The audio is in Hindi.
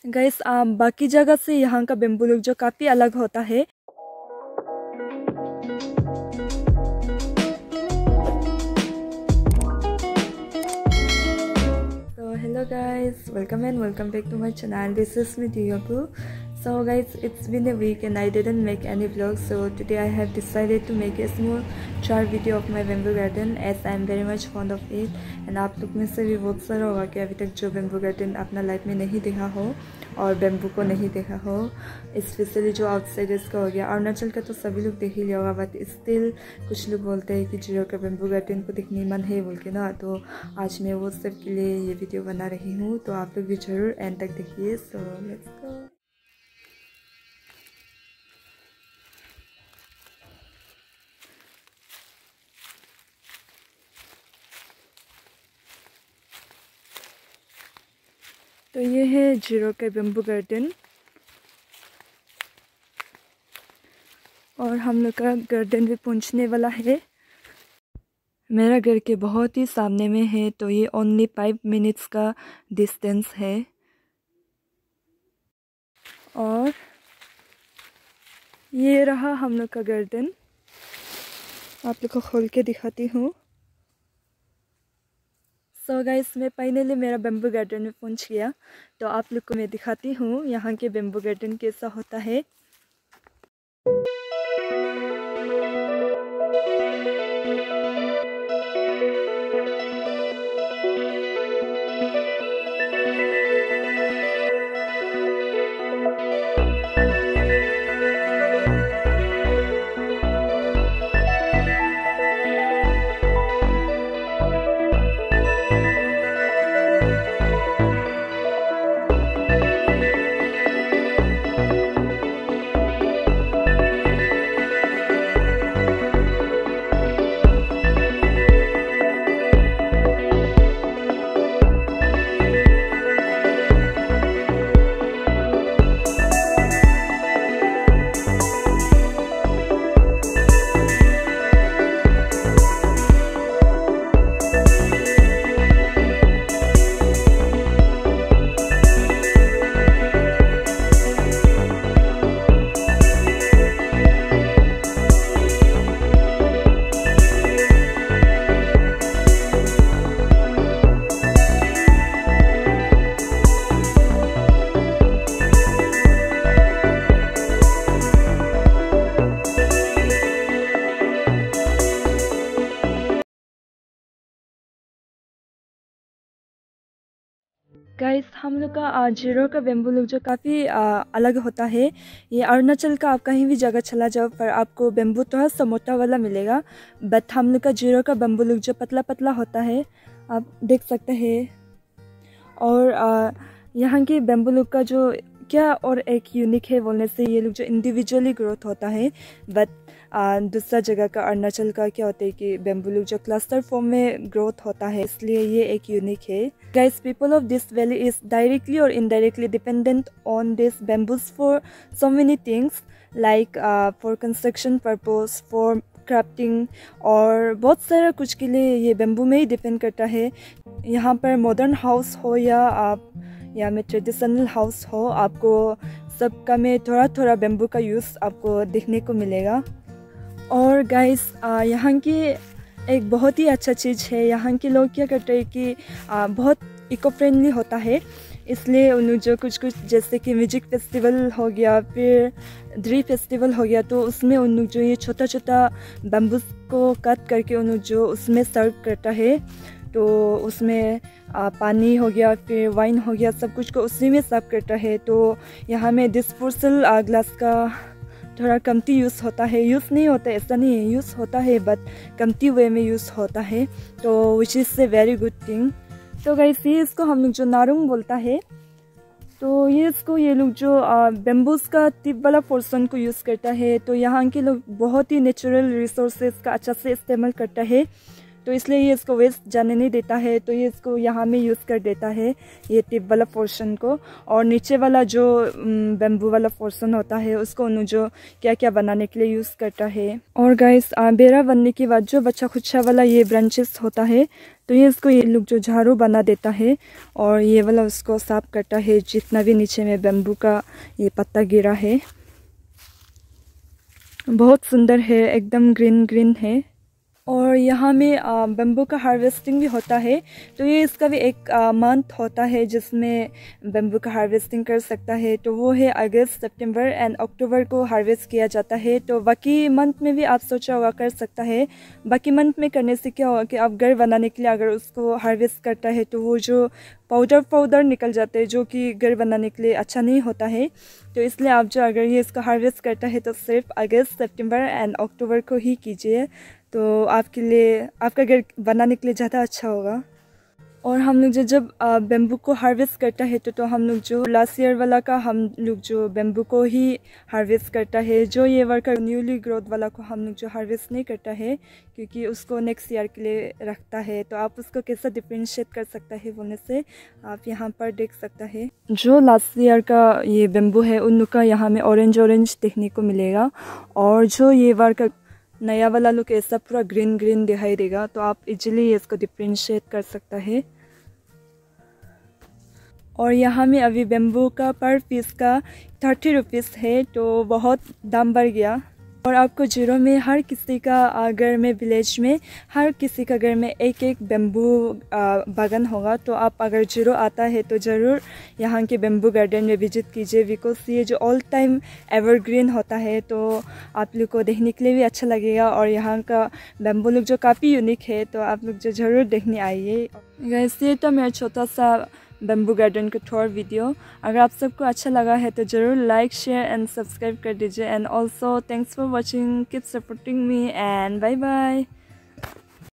गाइस बाकी जगह से यहाँ का बेम्बू लुक जो काफ़ी अलग होता है। So hello guys, welcome back to my channel. This is me Diyapu. So guys, it's been a week and I didn't make any vlogs, so today I have decided to make a small short video of my bamboo garden as I am very much fond of it. And आप लोग में से भी बहुत सारा होगा कि अभी तक जो bamboo garden अपना लाइफ में नहीं देखा हो और bamboo को नहीं देखा हो, स्पेशली जो आउटसाइडर्स का हो गया। अरुणाचल का तो सभी लोग देख ही लिया होगा, बट स्टिल कुछ लोग बोलते हैं कि जीरो का bamboo garden को देखने मन है बोल के ना, तो आज मैं वो सब के लिए ये वीडियो बना रही हूँ। तो आप लोग भी जरूर एंड तक देखिए। So let's go. तो ये है जीरो का बेम्बू गार्डन और हम लोग का गार्डन भी पहुंचने वाला है। मेरा घर के बहुत ही सामने में है, तो ये ओनली 5 मिनट्स का डिस्टेंस है। और ये रहा हम लोग का गार्डन, आप लोग को खोल के दिखाती हूँ। सो गाइस, मैं फाइनली मेरा बेम्बू गार्डन में पहुंच गया, तो आप लोग को मैं दिखाती हूँ यहाँ के बेम्बू गार्डन कैसा होता है। गाइस, हम लोग का जीरो का बेम्बू लुक जो काफ़ी अलग होता है। ये अरुणाचल का आप कहीं भी जगह चला जाओ पर आपको बेम्बू थोड़ा सा मोटा वाला मिलेगा, बट हम लोग का जीरो का बेम्बू लुक जो पतला पतला होता है आप देख सकते हैं। और यहाँ के बेम्बू लुक का जो क्या और एक यूनिक है बोलने से, ये लोग जो इंडिविजुअली ग्रोथ होता है, बट दूसरा जगह का अरुणाचल का क्या होता है कि बेम्बू लुक जो क्लस्टर फॉर्म में ग्रोथ होता है, इसलिए ये एक यूनिक है। Guys, people of this valley is directly और indirectly dependent on this bamboos for so many things, like for construction purpose, for crafting और बहुत सारा कुछ के लिए ये बेम्बू में ही डिपेंड करता है। यहाँ पर मॉडर्न हाउस हो या में ट्रेडिशनल हाउस हो, आपको सबका में थोड़ा थोड़ा बेम्बू का यूज़ आपको देखने को मिलेगा। और गाइस, यहाँ की एक बहुत ही अच्छा चीज़ है, यहाँ के लोग क्या करते हैं कि बहुत इको फ्रेंडली होता है, इसलिए उन लोग जो कुछ जैसे कि म्यूजिक फेस्टिवल हो गया, फिर ड्री फेस्टिवल हो गया, तो उसमें उन लोग जो ये छोटा छोटा बेम्बू को कट करके उन लोग जो उसमें सर्व करता है, तो उसमें पानी हो गया, फिर वाइन हो गया, सब कुछ को उसी में सर्व करता है। तो यहाँ में डिस्पोजल ग्लास का थोड़ा कमती यूज़ होता है, यूज़ नहीं होता है ऐसा नहीं है, यूज़ होता है बट कमती वे में यूज़ होता है, तो which is a very good thing. तो गाइस, ये इसको हम लोग जो नारुंग बोलता है, तो ये लोग जो बेम्बूस का टिप वाला पोर्शन को यूज़ करता है। तो यहाँ के लोग बहुत ही नेचुरल रिसोर्सेज का अच्छा से इस्तेमाल करता है, तो इसलिए ये इसको वेस्ट जाने नहीं देता है, तो ये इसको यहाँ में यूज़ कर देता है ये टिप वाला पोर्शन को। और नीचे वाला जो बेम्बू वाला पोर्शन होता है उसको उन्होंने जो क्या क्या बनाने के लिए यूज़ करता है। और गाइस, बेरा बनने के बाद जो बच्चा खुच्छा वाला ये ब्रांचेस होता है, तो ये लोग जो झाड़ू बना देता है और ये वाला उसको साफ करता है जितना भी नीचे में बेम्बू का ये पत्ता गिरा है। बहुत सुंदर है, एकदम ग्रीन ग्रीन है। और यहाँ में बेम्बू का हार्वेस्टिंग भी होता है। तो ये इसका भी एक मंथ होता है जिसमें बेम्बू का हार्वेस्टिंग कर सकता है। तो वो है अगस्त, सितंबर एंड अक्टूबर को हार्वेस्ट किया जाता है। तो बाकी मंथ में भी आप सोचा होगा कर सकता है। बाकी मंथ में करने से क्या होगा कि आप घर बनाने के लिए अगर उसको हार्वेस्ट करता है तो वो जो पाउडर निकल जाते हैं जो कि घर बनाने के लिए अच्छा नहीं होता है। तो इसलिए आप जो अगर ये इसको हार्वेस्ट करता है तो सिर्फ अगस्त, सितंबर एंड अक्टूबर को ही कीजिए। तो आपके लिए, आपका घर बनाने के लिए ज़्यादा अच्छा होगा। और हम लोग जब बेम्बू को हार्वेस्ट करता है तो हम लोग जो लास्ट ईयर वाला का हम लोग जो बेम्बू को ही हार्वेस्ट करता है। जो ये वर्कर न्यूली ग्रोथ वाला को हम लोग जो हार्वेस्ट नहीं करता है क्योंकि उसको नेक्स्ट ईयर के लिए रखता है। तो आप उसको कैसा डिफ्रेंशिएट कर सकता है बोलने से आप यहाँ पर देख सकता है। जो लास्ट ईयर का ये बेम्बू है उन लोग का यहाँ में ऑरेंज देखने को मिलेगा। और जो ये वर्कर नया वाला लुक ऐसा पूरा ग्रीन ग्रीन दिखाई देगा। तो आप इजीली इसको डिफ्रेंशिएट कर सकता है। और यहाँ में अभी बेम्बू का पर पीस का 30 रुपीज़ है। तो बहुत दाम बढ़ गया। और आपको जीरो में हर किसी का घर में, विलेज में हर किसी का घर में एक एक बेम्बू बागान होगा। तो आप अगर जीरो आता है तो ज़रूर यहाँ के बेम्बू गार्डन में विजिट कीजिए। बिकॉज ये जो ऑल टाइम एवरग्रीन होता है तो आप लोग को देखने के लिए भी अच्छा लगेगा। और यहाँ का बेम्बू लोग जो काफ़ी यूनिक है तो आप लोग जो ज़रूर देखने आइए। वैसे तो मेरा छोटा सा बेम्बू गार्डन का टूर वीडियो अगर आप सबको अच्छा लगा है तो ज़रूर लाइक, शेयर एंड सब्सक्राइब कर दीजिए। And also thanks for watching, keep supporting me and bye bye.